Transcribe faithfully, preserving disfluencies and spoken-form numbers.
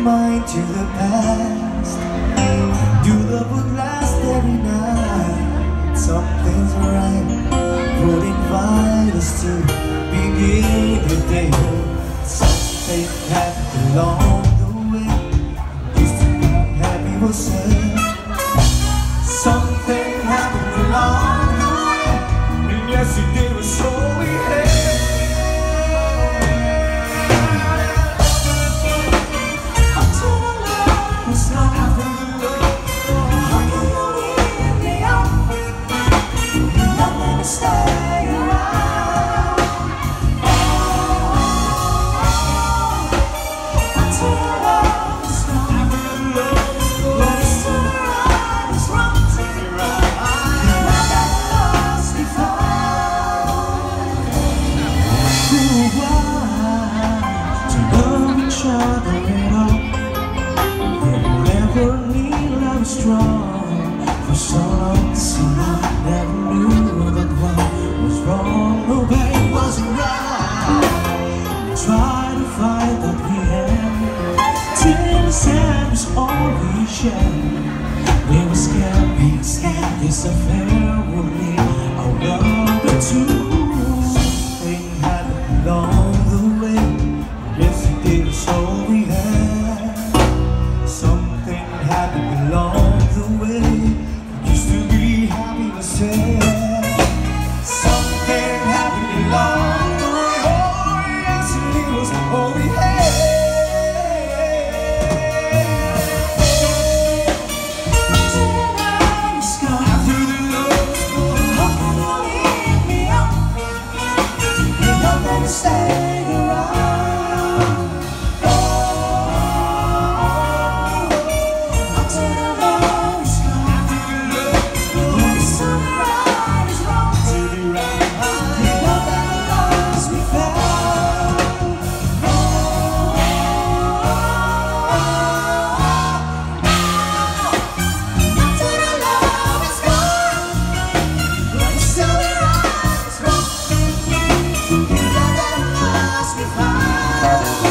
mind to the past. Do the would last every night. Something's right, would invite us to begin the day. Something happened along the way. Used to be happy was sad. Something happened along the way, and yesterday was all we had. Strong for so long, so I never knew that what was wrong, no pain wasn't right. Try to find that we had till the sand was all we shared. We were scared, we were scared this affair would lead our love to. Something happened along the way. Yesterday was all we had. Something happened along the way. Used to be happy was sad. Something happened along the way. Oh, yesterday was all we had. After the love was gone, how can you leave me out? You know that I stayed around. Bye.